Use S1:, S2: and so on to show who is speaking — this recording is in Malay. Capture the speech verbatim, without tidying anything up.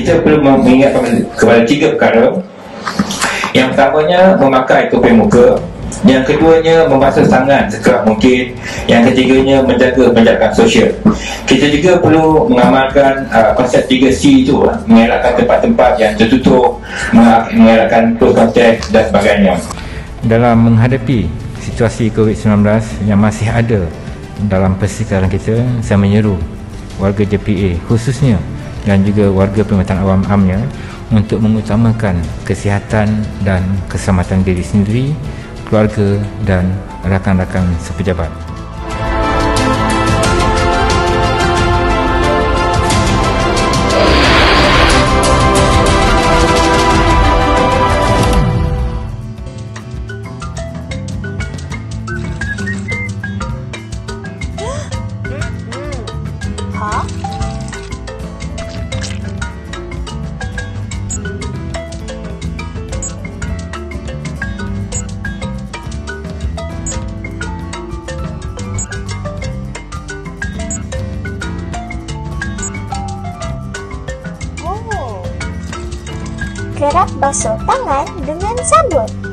S1: kita perlu mengingat kepada tiga perkara. Yang pertamanya, memakai topi muka. Yang keduanya, membasuh tangan sekerap mungkin. Yang ketiganya, menjaga penjagaan sosial. Kita juga perlu mengamalkan uh, konsep tiga C itu, uh, mengelakkan tempat-tempat yang tertutup, mengelakkan close contact dan sebagainya.
S2: Dalam menghadapi situasi COVID sembilan belas yang masih ada dalam persekitaran kita, saya menyeru warga J P A khususnya dan juga warga perkhidmatan awam amnya untuk mengutamakan kesihatan dan keselamatan diri sendiri, keluarga dan rakan-rakan sepejabat.
S3: Hah? Oh. Kerap basuh tangan dengan sabun.